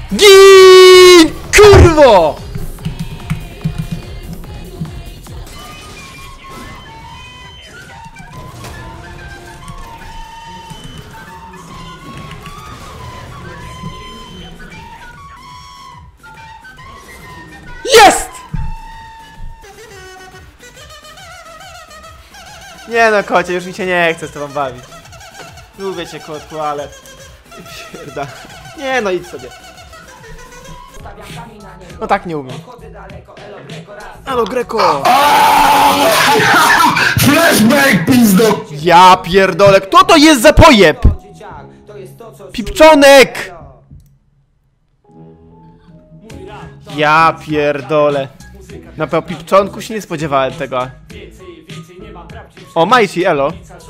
Gin! Kurwo! Jest! Nie no, kocie, już mi się nie chce z tobą bawić. Lubię cię, kotku, ale... Pierda. Nie no, idź sobie. No tak nie umiem. Elo Greco! Flashback, pizdo! Ja pierdolę, kto to jest za pojeb? Pipczonek! Ja pierdolę. Na pewno Pipczonku się nie spodziewałem tego. O, Majci, elo.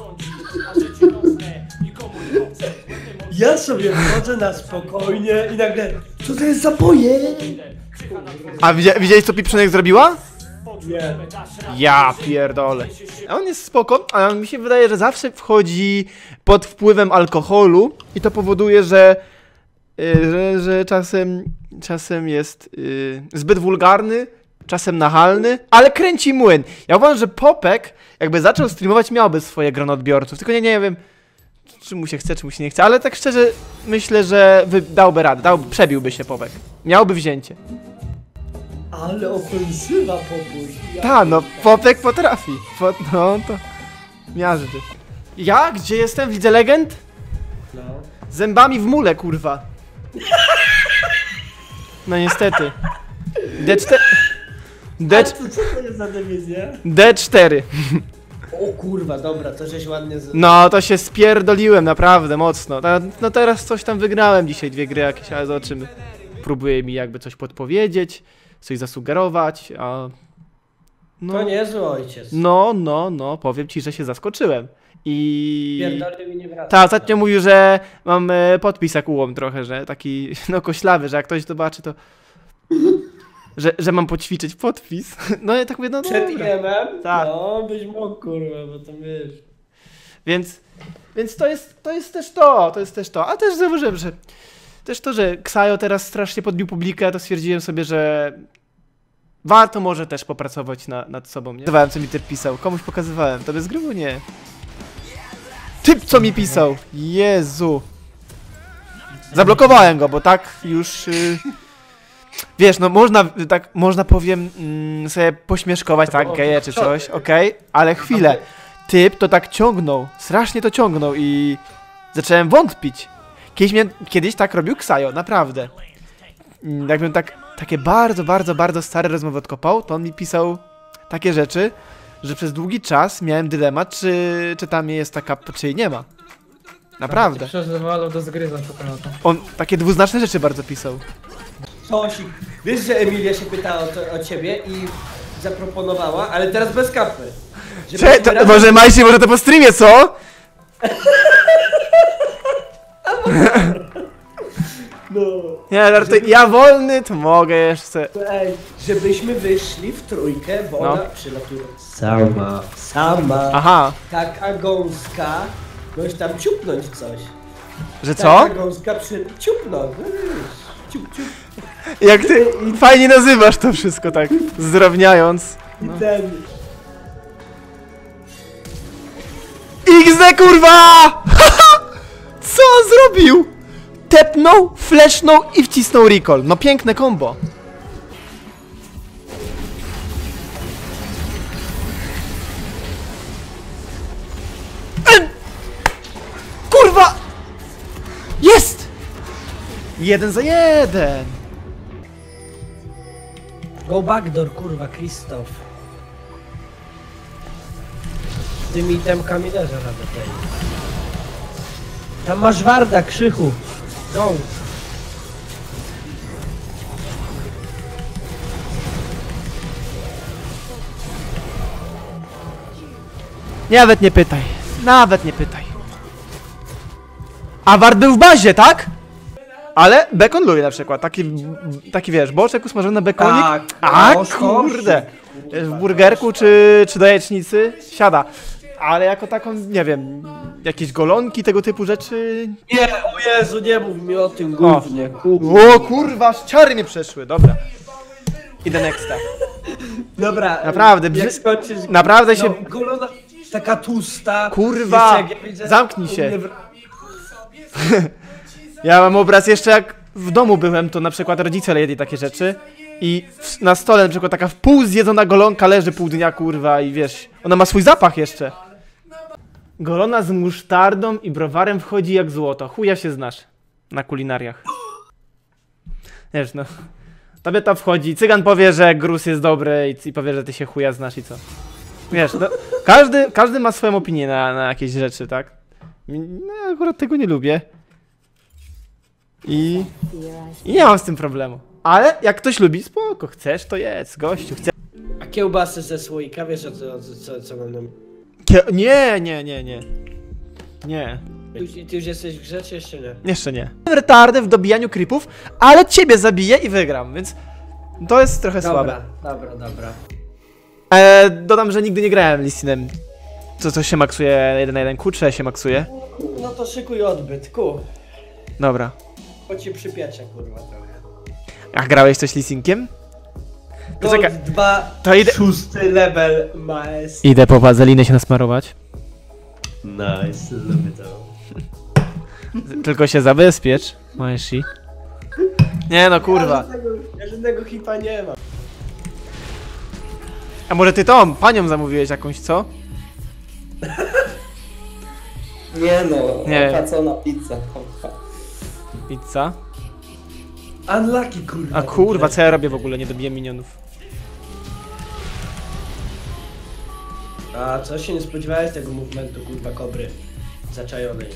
Ja sobie wchodzę na spokojnie i nagle... Co to jest za boje? A widziałeś co Pipczonek zrobiła? Nie. Ja pierdolę. A on jest spoko, ale mi się wydaje, że zawsze wchodzi pod wpływem alkoholu i to powoduje, że czasem jest zbyt wulgarny, czasem nachalny, ale kręci młyn. Ja uważam, że Popek jakby zaczął streamować, miałby swoje grono odbiorców, tylko nie wiem czy mu się chce, czy mu się nie chce, ale tak szczerze myślę, że dałby radę, przebiłby się Popek. Miałby wzięcie. Ale ofensywa, popuś. Ta, no Popek potrafi. No to miażdży. Ja? Gdzie jestem? W Lidze Legend? No. Zębami w mule, kurwa. No niestety. D4. Co to jest za dywizja? D4. O kurwa, dobra, to żeś ładnie No to się spierdoliłem naprawdę mocno. No teraz coś tam wygrałem dzisiaj, 2 gry jakieś, ale zobaczymy. Próbuje mi jakby coś podpowiedzieć, coś zasugerować, a... No, To niezły ojciec. No, powiem ci, że się zaskoczyłem. I... Pierdolę mi nie wraca. Ta, ostatnio mówił, że mam podpis jak ułom trochę, że taki, no koślawy, że jak ktoś zobaczy to... Że mam poćwiczyć podpis. No ja tak mówię, no Przed dobra. IM-em? Tak. No, byś mógł, kurwa, bo to wiesz. Więc to jest też to. A też zauważyłem, że też to, że Ksajo teraz strasznie podbił publikę, to stwierdziłem sobie, że warto może też popracować nad sobą, nie? Pokazywałem, co mi typ pisał. Komuś pokazywałem. To bez grywu nie. Typ, co mi pisał! Jezu! Zablokowałem go, bo tak już... Wiesz, no można powiem sobie pośmieszkować, tak, geje czy coś, okej, ale chwilę. Typ to tak ciągnął, strasznie to ciągnął i zacząłem wątpić. Kiedyś tak robił Ksajo, naprawdę. Jakbym takie bardzo stare rozmowy odkopał, to on mi pisał takie rzeczy, że przez długi czas miałem dylemat, czy tam jest taka, czy jej nie ma. Naprawdę. Przeżywalo do zgryza czekolada. On takie dwuznaczne rzeczy bardzo pisał. Sosik. Wiesz, że Emilia się pytała o ciebie i zaproponowała, ale teraz bez kapy. Może Majsi, może to po streamie, co? No. Nie, ja wolny, to mogę jeszcze. Ej, żebyśmy wyszli w trójkę, bo No. ona przylatuje sama. Aha, Taka gąska, możesz tam ciupnąć coś. że co? Taka gąska ciupnąć. Ciup. Jak ty fajnie nazywasz to wszystko tak, zdrowniając. I ten... XD kurwa! Co on zrobił? Tepnął, flashnął i wcisnął recall. No piękne combo. Kurwa! Jest! 1 za 1. Go backdoor, kurwa, Krzysztof. Tymi temkami też radę tej. Tam masz warda, Krzychu. Go. Nawet nie pytaj. Nawet nie pytaj. A Ward był w bazie, tak? Ale bekon lubi na przykład. Taki wiesz, boczek usmażony na bekonik. Tak, A no, kurde. W burgerku czy do jajecznicy siada. Ale jako taką, nie wiem, jakieś golonki, tego typu rzeczy... Nie, o Jezu, nie mów mi o tym gównie, O kurwa, ciary mnie przeszły, dobra. Idę nexta. Dobra, Naprawdę, jak skończysz... naprawdę się... No, golona, taka tłusta... Kurwa, jeszcze jak ja widzę, zamknij się. u mnie Ja mam obraz jeszcze jak w domu byłem, to na przykład rodzice jedli takie rzeczy i na stole na przykład taka w pół zjedzona golonka leży pół dnia, kurwa, i wiesz, ona ma swój zapach jeszcze. Golona z musztardą i browarem wchodzi jak złoto. Chuja się znasz na kulinariach. Wiesz, no. Tobie to wchodzi, cygan powie, że gruz jest dobry i powie, że ty się chuja znasz i co. Wiesz, no, każdy ma swoją opinię na jakieś rzeczy, tak? No, ja akurat tego nie lubię. I nie mam z tym problemu. Ale jak ktoś lubi, spoko, chcesz to jedz, gościu, chcesz. A kiełbasy ze słoika, wiesz co mam na... Nie. Nie. Ty już jesteś w grze, czy jeszcze nie? Jeszcze nie. Jestem retardem w dobijaniu creepów, ale ciebie zabiję i wygram, więc to jest trochę słabe. Dobra. Dodam, że nigdy nie grałem Lissinem. Co się maksuje 1 na 1 Q, się maksuje? No to szykuj odbyt, Dobra. Bo ci przypiecze, kurwa, trochę. A grałeś coś Lissinkiem? Gold Czekaj, 2, to idę- 6 level maestro. Idę po wazelinę się nasmarować. Nice, lubię to. Tylko się zabezpiecz, Maeshi. Nie no, kurwa. Ja żadnego hipa nie mam. A może ty tą panią zamówiłeś jakąś, co? Nie no, Nie. opłacona pizza. Pizza? Unlucky, kurwa. A kurwa, co ja robię w ogóle? Nie dobiję minionów. A co się nie spodziewałeś tego movementu, kurwa, kobry zaczajonej?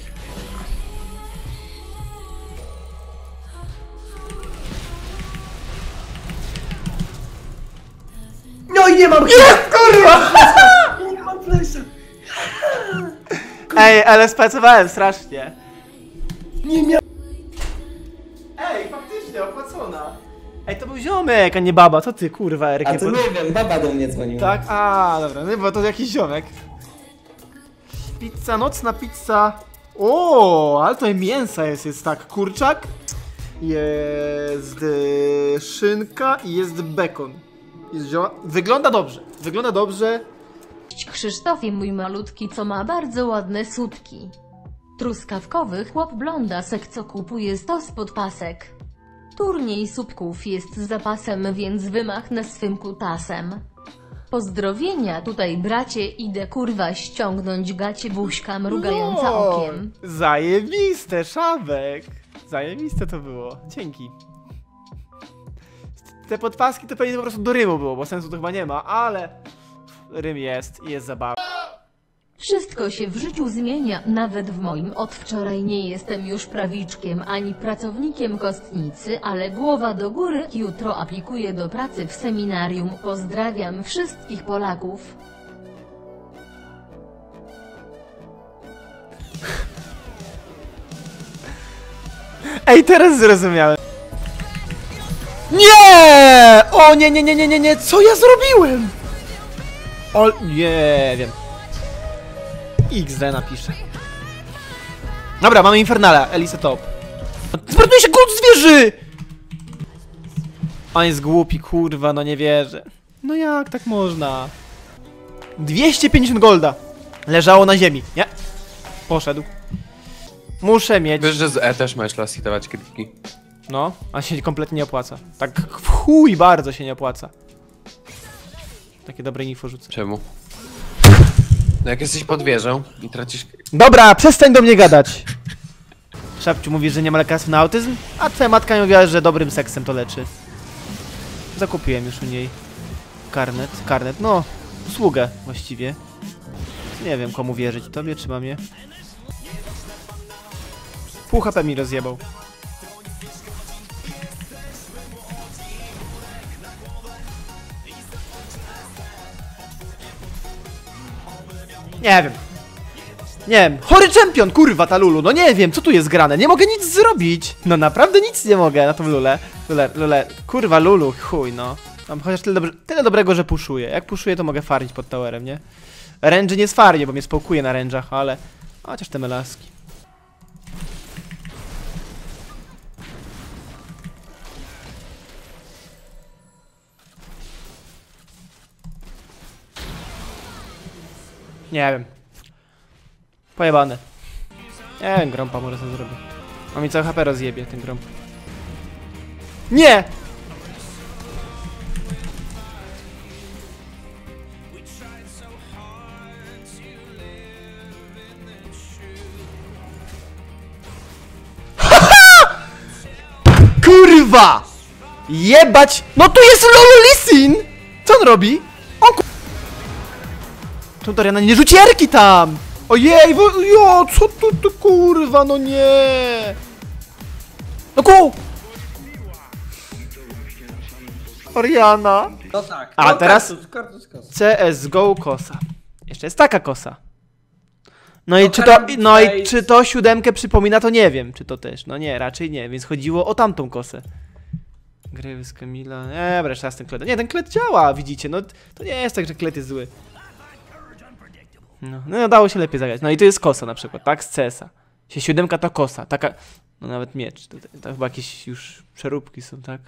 No i nie mam kurwa! Nie mam flesza! Ej, ale spacowałem strasznie. Nie miałem. Ej, faktycznie, opłacona. Ej, to był ziomek, a nie baba. Co ty, kurwa, Eryk? A nie to po- nie wiem, baba do mnie dzwoniła. Tak? A, dobra, no bo to jakiś ziomek. Pizza, nocna pizza. O, ale to mięsa jest tak. Kurczak, jest szynka i jest bekon. Jest wygląda dobrze. Krzysztofie, mój malutki, co ma bardzo ładne sutki. Truskawkowy chłop blondasek, co kupuje 100 spod pasek. Turniej słupków jest zapasem, więc wymachnę swym kutasem. Pozdrowienia tutaj bracie, idę kurwa ściągnąć gacie, buźka mrugająca No, okiem. zajebiste, Szabek. Zajebiste to było, dzięki. Te podpaski to pewnie po prostu do rymu było, bo sensu to chyba nie ma, ale rym jest i jest zabawny. Wszystko się w życiu zmienia, nawet w moim. Od wczoraj nie jestem już prawiczkiem ani pracownikiem kostnicy, ale głowa do góry. Jutro aplikuję do pracy w seminarium. Pozdrawiam wszystkich Polaków. Ej, teraz zrozumiałem. Nie! O nie, co ja zrobiłem? O, nie wiem. XD napiszę. Dobra, mamy Infernala, Elisa top. Zmarnuje się głód zwierzy! On jest głupi, kurwa, no nie wierzę. No jak tak można? 250 golda. Leżało na ziemi, nie? Poszedł. Muszę mieć. Wiesz, że z E też możesz lasitować krytki. No, a się kompletnie nie opłaca. Tak w chuj bardzo się nie opłaca. Takie dobre info rzucę. Czemu? No jak jesteś pod wieżą i tracisz... Dobra, przestań do mnie gadać. Szapciu mówi, że nie ma lekarstw na autyzm, a twoja matka mi mówiła, że dobrym seksem to leczy. Zakupiłem już u niej karnet, no, usługę właściwie. Nie wiem komu wierzyć, tobie czy mamie. Pół HP mi rozjebał. Nie wiem. Nie wiem, chory czempion, kurwa ta Lulu, no nie wiem, co tu jest grane, nie mogę nic zrobić. No naprawdę nic nie mogę na tą Lulę. Lulę, kurwa Lulu, chuj no. Mam chociaż tyle dobrego, że puszuję. Jak puszuję, to mogę farmić pod towerem, nie? Ręży nie sfarmię, bo mnie spałkuje na rężach, ale... Chociaż te melaski. Nie wiem. Pojebane. Nie wiem, grompa może sobie zrobię. On mi cały HP rozjebie, ten gromp. Nie! Kurwa! Jebać! No tu jest Lolulisin! Co on robi? On ku... To Doriana, nie rzucierki tam! Ojej, jo, co tu kurwa, no nie! No ku! Oriana. No tak. A no, teraz? Kartus, kosa. CSGO kosa. Jeszcze jest taka kosa. No i No czy to, Karambit no i Face. czy to 7 przypomina, to nie wiem, czy to też. No nie, raczej nie, więc chodziło o tamtą kosę. Gry z Kamila. Nie, wreszcie raz ten klet. Nie, ten klet działa, widzicie, no to nie jest tak, że klet jest zły. No dało się lepiej zagrać. No i to jest kosa na przykład, tak? Z CS-a. 7 to kosa, taka... No nawet miecz. To chyba jakieś już przeróbki są, tak?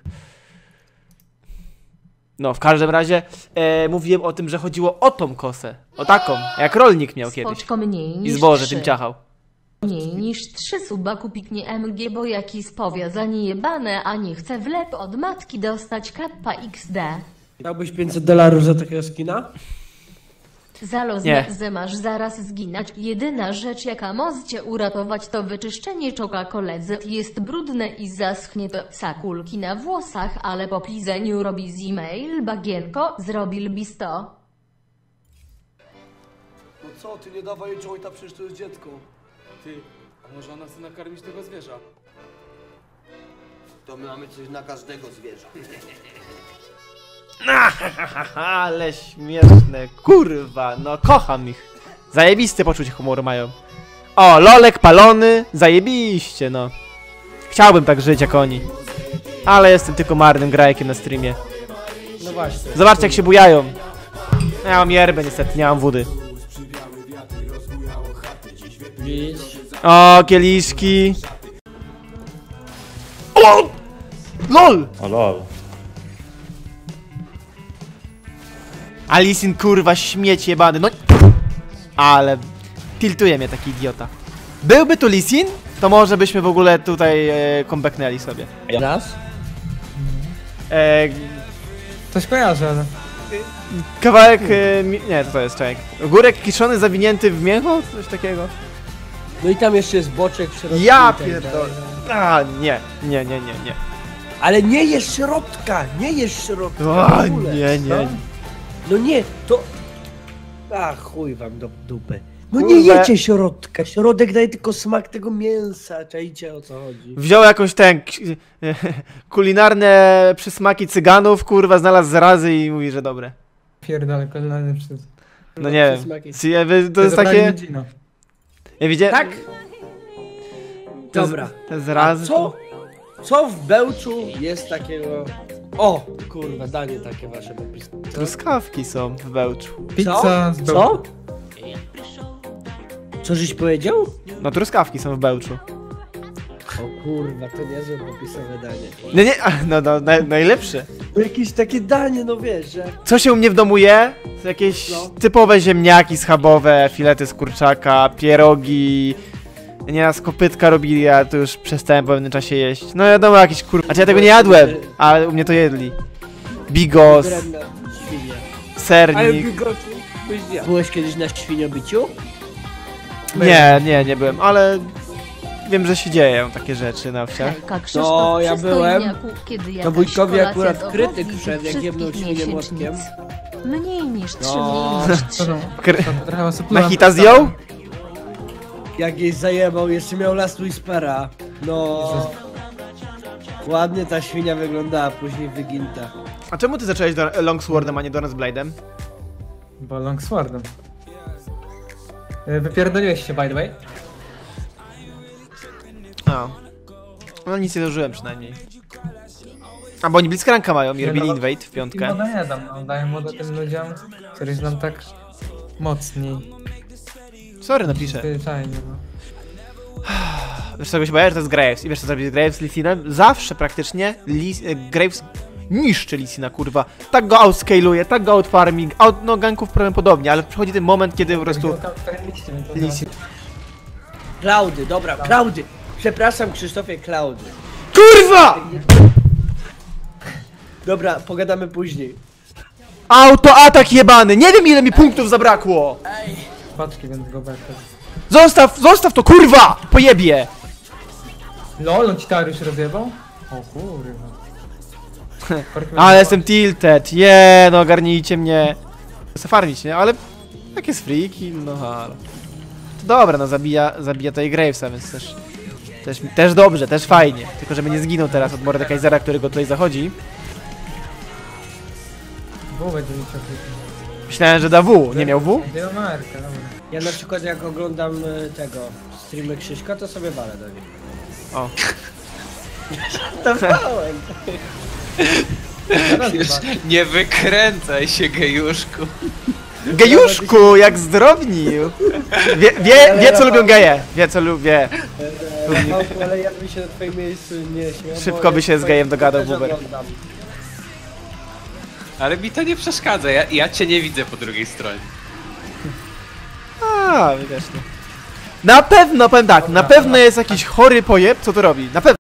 No, w każdym razie mówiłem o tym, że chodziło o tą kosę. O taką, jak rolnik miał kiedyś. Spoczko mniej I niż zboże 3. tym ciachał. Mniej niż 3 suba kupiknie MG, bo jakiś powiązanie jebane, a nie chce wlep od matki dostać kappa XD. Dałbyś $500 za takiego skina? Nie. Zalozne masz zaraz zginać. Jedyna rzecz jaka możecie uratować to wyczyszczenie czoka koledzy. Jest brudne i zaschnie to sakulki na włosach, ale po plizeniu robi z e-mail bagienko, zrobi lbisto. No co, ty nie dawaj jej jointa, przecież to jest dziecko. Ty, a może ona chce nakarmić tego zwierza? To my mamy coś na każdego zwierza. Ale śmieszne, kurwa, no kocham ich. Zajebiste poczucie humoru mają. O, lolek palony, zajebiście, no. Chciałbym tak żyć jak oni. Ale jestem tylko marnym grajkiem na streamie. No właśnie. Zobaczcie jak się bujają. Ja mam yerbę niestety, nie mam wody. Widzisz? O, kieliszki. O! LOL! O lol. Alisin kurwa śmieć jebany, no. Ale tiltuje mnie taki idiota. Byłby tu Lisin, to może byśmy w ogóle tutaj comebacknęli sobie. Raz? Coś kojarzę, ale... Kawałek, nie, to jest, czekaj. Górek kiszony, zawinięty w mięcho? Coś takiego. No i tam jeszcze jest boczek w środku. Ja i tak pierdolę. dalej. A, nie. Ale nie jest środka, nie jest środka. O, w ogóle. nie. No nie, to... A chuj wam do dupy. No Kurwa. nie jecie środka, środek daje tylko smak tego mięsa, czajcie o co chodzi. Wziął jakąś kulinarne przysmaki cyganów, kurwa, znalazł zrazy i mówi, że dobre. Pierdolę, kolejny przed... No nie Przysmaki. wiem, to jest takie... Ja widziałem... Tak? Dobra. Te zrazy... Co w Bełczu jest takiego... O, kurwa, danie takie wasze popisy. Truskawki są w Bełczu. Pizza z Co? Co żeś powiedział? No truskawki są w Bełczu. O kurwa, to niezłe popisowe danie. Nie, najlepsze. No jakieś takie danie, no wiesz, że... Co się u mnie w domu je? To jakieś typowe ziemniaki schabowe, filety z kurczaka, pierogi. Nieraz kopytka robili, a to już przestałem po pewnym czasie jeść. No wiadomo, jakieś kur... Znaczy ja tego nie jadłem, ale u mnie to jedli. Bigos, Drewna świnia. sernik. Byłeś kiedyś na świniobiciu? Nie byłem, ale wiem, że się dzieją takie rzeczy na wsiach. Hejka, Krzysztof, No, ja byłem. Kiedy To jakaś wujkowi kolacja akurat z krytyk okazji wszedł, jak jebnął wszystkich świnię młotkiem. miesięcznic. Mniej niż 3, No. mniej niż 3. Trochę osób Na hita zjął? Jak jej zajebał, jeszcze miał Last Whispera. No... Ładnie ta świnia wyglądała, później wyginta. A czemu ty zacząłeś Longswordem, a nie Doran's Blade'em? Bo longswordem. Wypierdoliłeś się, by the way. A. No nic nie dożyłem przynajmniej. A bo oni Blitzcranka mają i robili Invade w I piątkę. moda nie dam, no, daję modę tym ludziom, których znam tak Mocniej. Sorry, napiszę. Zwyczajnie, no. Wiesz czego się boję? Że to jest Graves. I wiesz co zrobi Graves z Lisinem? Zawsze praktycznie Graves niszczy Lisina, kurwa. Tak go outscaluje, tak go outfarming, no ganków problem podobnie, ale przychodzi ten moment, kiedy po prostu Lisin... Klaudy, dobra, Klaudy. Przepraszam, Krzysztofie, Klaudy. KURWA! Dobra, pogadamy później. Autoatak jebany! Nie wiem ile mi punktów zabrakło! Paczki będę go beka. Zostaw to, kurwa! Pojebie! LOL, on ci Dariusz rozjebał? O kurwa. Ale jestem tilted, no ogarnijcie mnie. Chcę farmić, nie? Ale jak jest free kill, no halo. To dobra, no zabija tutaj Gravesa, więc też dobrze, też fajnie. Tylko żeby nie zginął teraz od Mordekaisera, który go tutaj zachodzi. W będzie mi ciągle. Myślałem, że da W, nie miał W? Gdzie ma Marka, dobra. Ja na przykład jak oglądam tego streamy Krzyśka, to sobie walę do nich. O. Dawałem. Nie wykręcaj się, gejuszku. Gejuszku, jak zdrobnił! Wie co lubią geje, wie co lubię. Ale ja bym się na twoim miejscu nie śmiał. Szybko by się z gejem dogadał, Buber. Ale mi to nie przeszkadza, ja cię nie widzę po drugiej stronie. Wiesz, nie. Na pewno, powiem tak, na pewno jest jakiś chory pojeb, co to robi, na pewno.